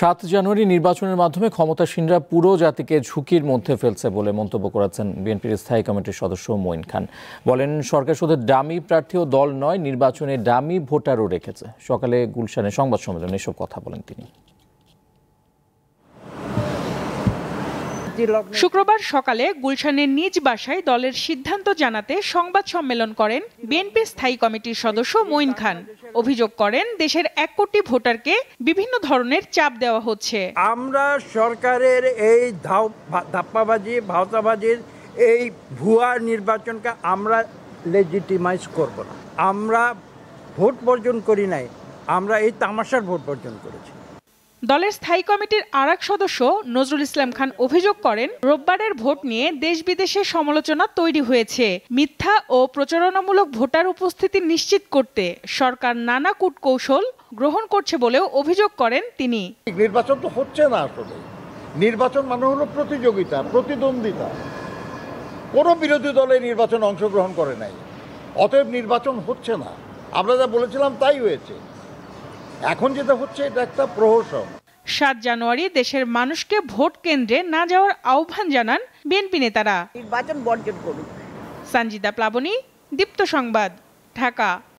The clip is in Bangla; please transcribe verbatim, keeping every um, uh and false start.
সাত জানুয়ারি নির্বাচনের মাধ্যমে ক্ষমতাসীনরা পুরো জাতিকে ঝুঁকির মধ্যে ফেলছে বলে মন্তব্য করেছেন বিএনপির স্থায়ী কমিটির সদস্য মঈন খান। বলেন, সরকার শুধু ডামি প্রার্থী ও দল নয়, নির্বাচনে ডামি ভোটারও রেখেছে। সকালে গুলশানে সংবাদ সম্মেলনে এসব কথা বলেন তিনি। শুক্রবার সকালে গুলশানের নিজ বাসায় দলের সিদ্ধান্ত জানাতে সংবাদ সম্মেলন করেন বিএনপি স্থায়ী কমিটির সদস্য মঈন খান। অভিযোগ করেন, দেশের এক কোটি ভোটারকে বিভিন্ন ধরনের চাপ দেওয়া হচ্ছে। আমরা সরকারের এই ধাপ্পাবাজি ভাওতাবাজির এই ভুয়া নির্বাচনকে আমরা লেজিটিমাইজ করব না। আমরা ভোট বর্জন করি নাই, আমরা এই তামাশার ভোট বর্জন করেছি। দলের স্থায়ী কমিটির আরেক সদস্য নজরুল ইসলাম খান অভিযোগ করেন, রোববারের ভোট নিয়ে দেশ বিদেশে সমালোচনা তৈরি হয়েছে। মিথ্যা ও প্রচারণামূলক ভোটার উপস্থিতি নিশ্চিত করতে সরকার নানা কূটকৌশল গ্রহণ করছে বলেও অভিযোগ করেন তিনি। নির্বাচন তো হচ্ছে না, আসলে নির্বাচন মানে হলো প্রতিযোগিতা, প্রতিদ্বন্দ্বিতা। কোনো বিরোধী দলে নির্বাচন অংশগ্রহণ করে নাই, অতএব নির্বাচন হচ্ছে না। আমরা যা বলেছিলাম তাই হয়েছে। এখন যেটা হচ্ছে এটা একটা প্রহসন। সাত জানুয়ারি দেশের মানুষকে ভোট কেন্দ্রে না যাওয়ার আহ্বান জানান বিএনপি নেতারা। নির্বাচন বর্জন করুন। সঞ্জিদা প্লাবনী, দীপ্ত সংবাদ, ঢাকা।